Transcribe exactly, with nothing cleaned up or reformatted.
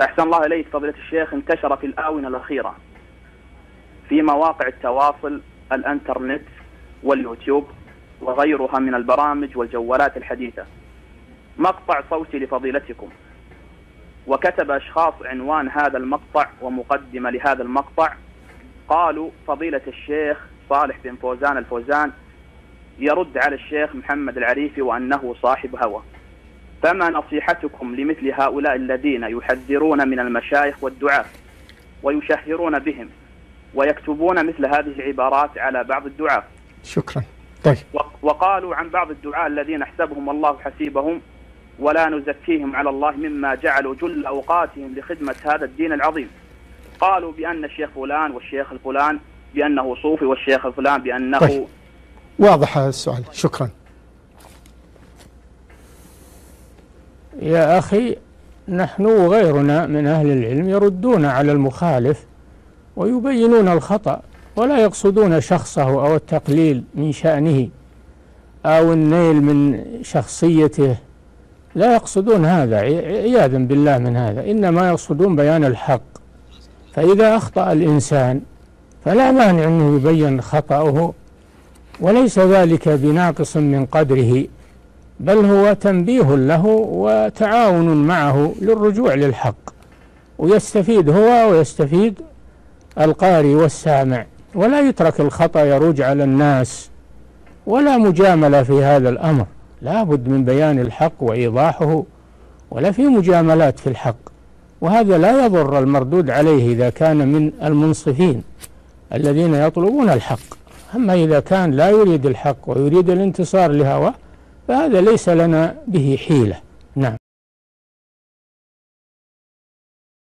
أحسن الله إليك فضيلة الشيخ، انتشر في الآونة الأخيرة في مواقع التواصل الانترنت واليوتيوب وغيرها من البرامج والجوالات الحديثة مقطع صوتي لفضيلتكم، وكتب أشخاص عنوان هذا المقطع ومقدمة لهذا المقطع، قالوا فضيلة الشيخ صالح بن فوزان الفوزان يرد على الشيخ محمد العريفي وأنه صاحب هوى. فما نصيحتكم لمثل هؤلاء الذين يحذرون من المشايخ والدعاة ويشهرون بهم ويكتبون مثل هذه العبارات على بعض الدعاة؟ شكرا. طيب. وقالوا عن بعض الدعاة الذين احسبهم الله حسيبهم ولا نزكيهم على الله مما جعلوا جل أوقاتهم لخدمة هذا الدين العظيم، قالوا بأن الشيخ فلان والشيخ الفلان بأنه صوفي والشيخ الفلان بأنه. طيب. واضح هذا السؤال. شكرا. يا أخي، نحن وغيرنا من أهل العلم يردون على المخالف ويبينون الخطأ، ولا يقصدون شخصه أو التقليل من شأنه أو النيل من شخصيته، لا يقصدون هذا عياذا بالله من هذا، إنما يقصدون بيان الحق. فإذا أخطأ الإنسان فلا مانع أنه يبين خطأه، وليس ذلك بناقص من قدره، بل هو تنبيه له وتعاون معه للرجوع للحق، ويستفيد هو ويستفيد القارئ والسامع، ولا يترك الخطأ يروج على الناس، ولا مجاملة في هذا الأمر، لا بد من بيان الحق وإيضاحه، ولا في مجاملات في الحق، وهذا لا يضر المردود عليه إذا كان من المنصفين الذين يطلبون الحق. أما إذا كان لا يريد الحق ويريد الانتصار لهواه فهذا ليس لنا به حيلة.